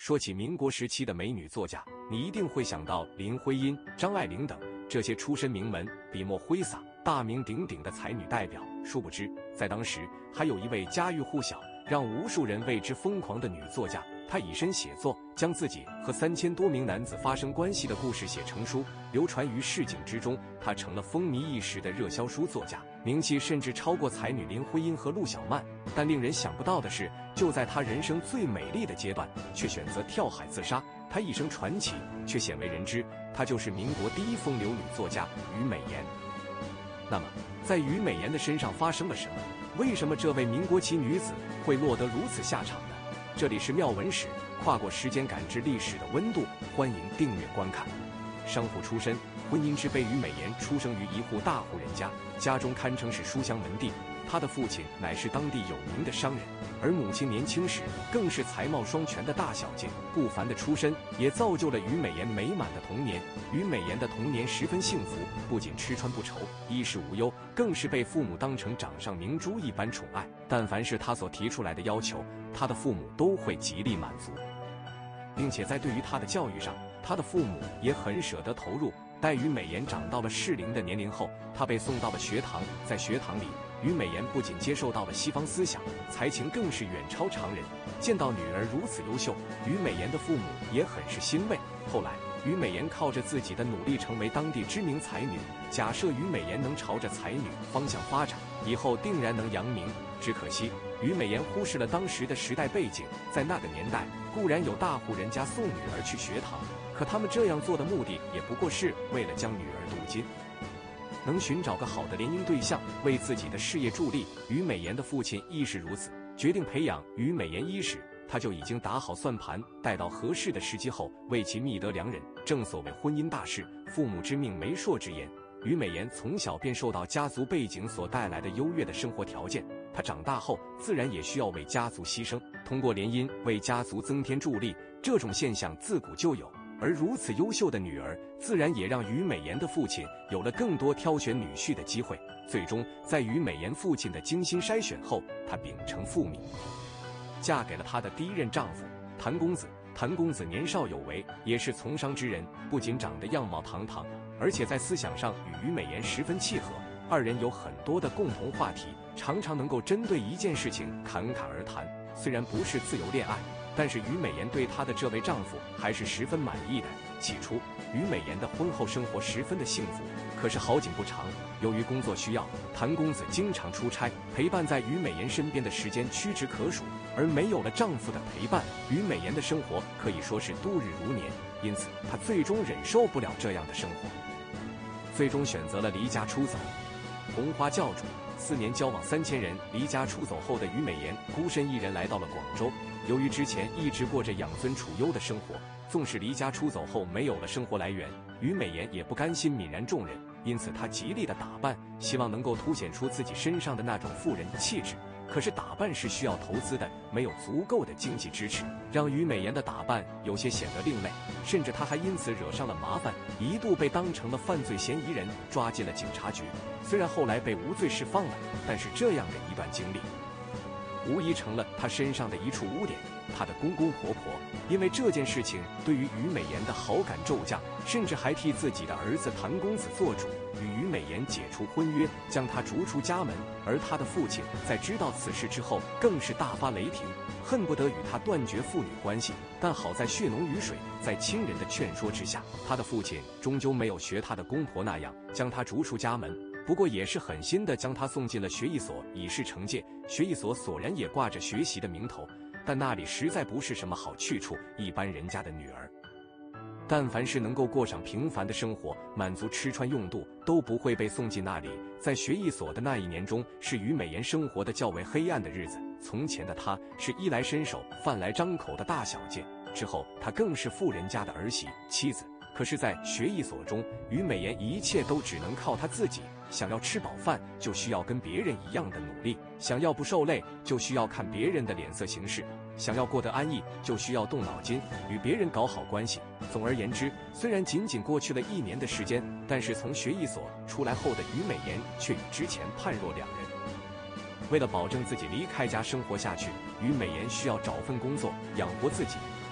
说起民国时期的美女作家，你一定会想到林徽因、张爱玲等这些出身名门、笔墨挥洒、大名鼎鼎的才女代表。殊不知，在当时还有一位家喻户晓、让无数人为之疯狂的女作家。她以身写作，将自己和3000多名男子发生关系的故事写成书，流传于市井之中。她成了风靡一时的热销书作家，名气甚至超过才女林徽因和陆小曼。但令人想不到的是，就在她人生最美丽的阶段，却选择跳海自杀。她一生传奇，却鲜为人知。她就是民国第一风流女作家于美妍。那么，在于美妍的身上发生了什么？为什么这位民国奇女子会落得如此下场呢？这里是妙文史，跨过时间感知历史的温度，欢迎订阅观看。商户出身，婚姻之辈于美妍出生于一户大户人家，家中堪称是书香门第。她的父亲乃是当地有名的商人，而母亲年轻时更是才貌双全的大小姐。不凡的出身也造就了于美妍美满的童年。于美妍的童年十分幸福，不仅吃穿不愁，衣食无忧，更是被父母当成掌上明珠一般宠爱。但凡是她所提出来的要求，她的父母都会极力满足，并且在对于她的教育上，她的父母也很舍得投入。待于美妍长到了适龄的年龄后，她被送到了学堂。在学堂里，于美妍不仅接受到了西方思想，才情更是远超常人。见到女儿如此优秀，于美妍的父母也很是欣慰。后来，于美妍靠着自己的努力成为当地知名才女。假设于美妍能朝着才女方向发展，以后定然能扬名。只可惜，于美妍忽视了当时的时代背景。在那个年代，固然有大户人家送女儿去学堂，可他们这样做的目的也不过是为了将女儿镀金，能寻找个好的联姻对象，为自己的事业助力。于美妍的父亲亦是如此，决定培养于美妍伊始，他就已经打好算盘，待到合适的时机后，为其觅得良人。正所谓婚姻大事，父母之命，媒妁之言。于美妍从小便受到家族背景所带来的优越的生活条件，她长大后自然也需要为家族牺牲，通过联姻为家族增添助力。这种现象自古就有，而如此优秀的女儿，自然也让于美妍的父亲有了更多挑选女婿的机会。最终，在于美妍父亲的精心筛选后，她秉承父命，嫁给了她的第一任丈夫谭公子。谭公子年少有为，也是从商之人，不仅长得样貌堂堂，而且在思想上与于美妍十分契合。二人有很多的共同话题，常常能够针对一件事情侃侃而谈。虽然不是自由恋爱，但是于美妍对她的这位丈夫还是十分满意的。起初，于美妍的婚后生活十分的幸福，可是好景不长，由于工作需要，谭公子经常出差，陪伴在于美妍身边的时间屈指可数。而没有了丈夫的陪伴，于美妍的生活可以说是度日如年，因此她最终忍受不了这样的生活，最终选择了离家出走。红花教主4年交往3000人，离家出走后的于美妍孤身一人来到了广州。由于之前一直过着养尊处优的生活，纵使离家出走后没有了生活来源，于美妍也不甘心泯然众人，因此她极力的打扮，希望能够凸显出自己身上的那种妇人气质。可是打扮是需要投资的，没有足够的经济支持，让于美妍的打扮有些显得另类，甚至她还因此惹上了麻烦，一度被当成了犯罪嫌疑人抓进了警察局。虽然后来被无罪释放了，但是这样的一段经历无疑成了她身上的一处污点。她的公公婆婆因为这件事情对于于美妍的好感骤降，甚至还替自己的儿子谭公子做主，与于美妍解除婚约，将她逐出家门。而她的父亲在知道此事之后，更是大发雷霆，恨不得与她断绝父女关系。但好在血浓于水，在亲人的劝说之下，她的父亲终究没有学她的公婆那样将她逐出家门，不过也是狠心的将她送进了学艺所，以示惩戒。学艺所索然也挂着学习的名头，但那里实在不是什么好去处，一般人家的女儿但凡是能够过上平凡的生活，满足吃穿用度，都不会被送进那里。在学艺所的那一年中，是于美妍生活的较为黑暗的日子。从前的她是衣来伸手饭来张口的大小姐，之后她更是富人家的儿媳妻子。可是在学艺所中，于美妍一切都只能靠她自己，想要吃饱饭就需要跟别人一样的努力，想要不受累就需要看别人的脸色行事，想要过得安逸就需要动脑筋与别人搞好关系。总而言之，虽然仅仅过去了1年的时间，但是从学艺所出来后的于美妍却与之前判若两人。为了保证自己离开家生活下去，于美妍需要找份工作养活自己。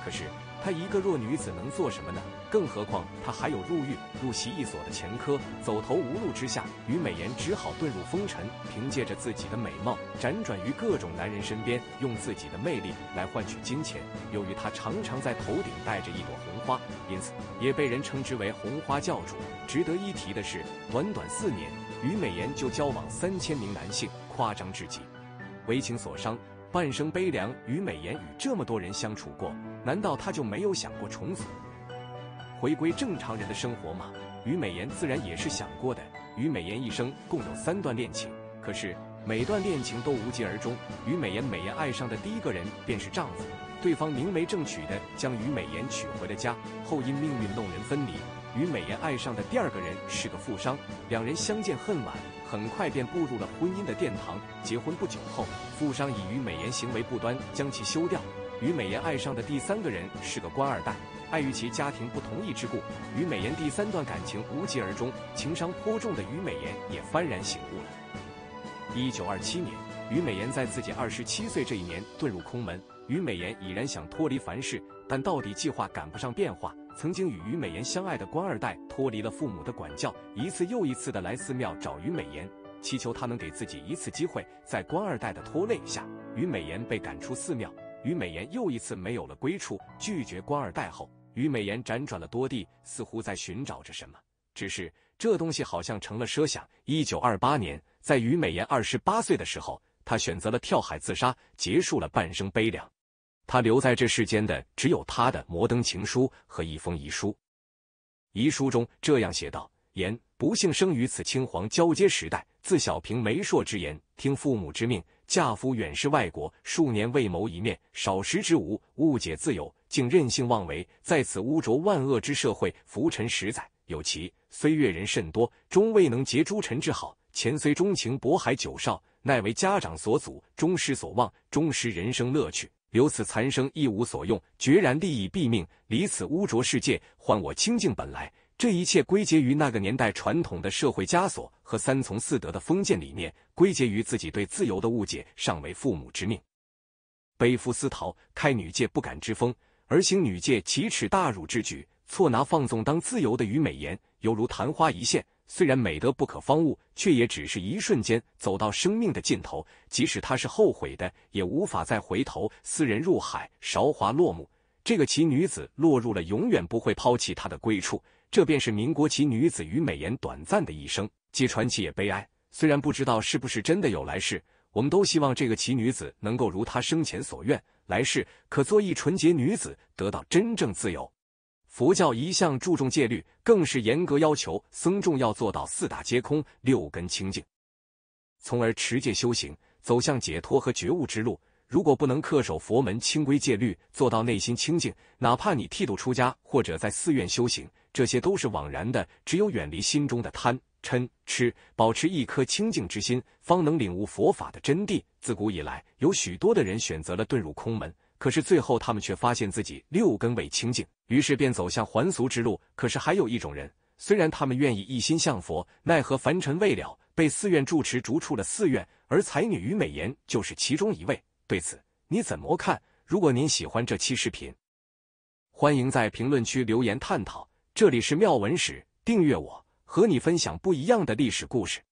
可是她一个弱女子能做什么呢？更何况她还有入狱、入习艺所的前科，走投无路之下，于美妍只好遁入风尘，凭借着自己的美貌，辗转于各种男人身边，用自己的魅力来换取金钱。由于她常常在头顶戴着一朵红花，因此也被人称之为红花教主。值得一提的是，短短4年，于美妍就交往3000名男性，夸张至极。为情所伤，半生悲凉，于美妍与这么多人相处过，难道她就没有想过重组，回归正常人的生活吗？于美妍自然也是想过的。于美妍一生共有3段恋情，可是每段恋情都无疾而终。于美妍爱上的第一个人便是丈夫，对方明媒正娶的将于美妍娶回了家，后因命运弄人分离。于美妍爱上的第2个人是个富商，两人相见恨晚，很快便步入了婚姻的殿堂。结婚不久后，富商以于美妍行为不端将其休掉。于美妍爱上的第3个人是个官二代，碍于其家庭不同意之故，于美妍第3段感情无疾而终。情伤颇重的于美妍也幡然醒悟了。1927年，于美妍在自己27岁这一年遁入空门。于美妍已然想脱离凡世，但到底计划赶不上变化。曾经与于美妍相爱的官二代脱离了父母的管教，一次又一次的来寺庙找于美妍，祈求他能给自己一次机会。在官二代的拖累下，于美妍被赶出寺庙。于美妍又一次没有了归处，拒绝官二代后，于美妍辗转了多地，似乎在寻找着什么。只是这东西好像成了奢想。1928年，在于美妍28岁的时候，她选择了跳海自杀，结束了半生悲凉。她留在这世间的只有她的摩登情书和一封遗书。遗书中这样写道：言不幸生于此青黄交接时代，自小凭媒妁之言，听父母之命，嫁夫远视外国，数年未谋一面，少时之无，误解自由，竟任性妄为，在此污浊万恶之社会浮沉10载。有其虽阅人甚多，终未能结诸臣之好。前虽钟情渤海9少，奈为家长所阻，终失所望，终失人生乐趣。留此残生一无所用，决然利益毙命，离此污浊世界，还我清净本来。这一切归结于那个年代传统的社会枷锁和3从4德的封建理念，归结于自己对自由的误解，尚为父母之命。背夫思逃，开女戒不敢之风，而行女戒奇耻大辱之举，错拿放纵当自由的于美妍，犹如昙花一现。虽然美德不可方物，却也只是一瞬间走到生命的尽头，即使他是后悔的，也无法再回头。斯人入海，韶华落幕，这个奇女子落入了永远不会抛弃她的归处。这便是民国奇女子于美妍短暂的一生，既传奇也悲哀。虽然不知道是不是真的有来世，我们都希望这个奇女子能够如她生前所愿，来世可做一纯洁女子，得到真正自由。佛教一向注重戒律，更是严格要求僧众要做到4大皆空，6根清净，从而持戒修行，走向解脱和觉悟之路。如果不能恪守佛门清规戒律，做到内心清净，哪怕你剃度出家或者在寺院修行，这些都是枉然的。只有远离心中的贪嗔痴，保持一颗清净之心，方能领悟佛法的真谛。自古以来，有许多的人选择了遁入空门，可是最后他们却发现自己6根未清净，于是便走向还俗之路。可是还有一种人，虽然他们愿意一心向佛，奈何凡尘未了，被寺院住持逐出了寺院，而才女于美妍就是其中一位。对此你怎么看？如果您喜欢这期视频，欢迎在评论区留言探讨。这里是妙文史，订阅我，和你分享不一样的历史故事。